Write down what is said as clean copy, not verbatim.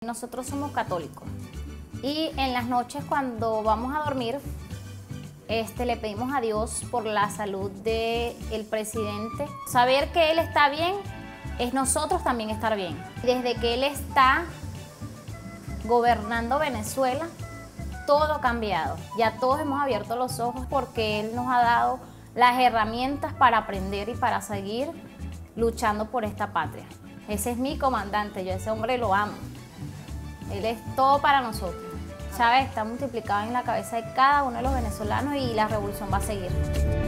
nosotros somos católicos y en las noches cuando vamos a dormir, le pedimos a Dios por la salud del presidente. Saber que él está bien es nosotros también estar bien. Desde que él está gobernando Venezuela, todo ha cambiado. Ya todos hemos abierto los ojos porque él nos ha dado las herramientas para aprender y para seguir luchando por esta patria. Ese es mi comandante, yo a ese hombre lo amo. Él es todo para nosotros. Chávez está multiplicado en la cabeza de cada uno de los venezolanos y la revolución va a seguir.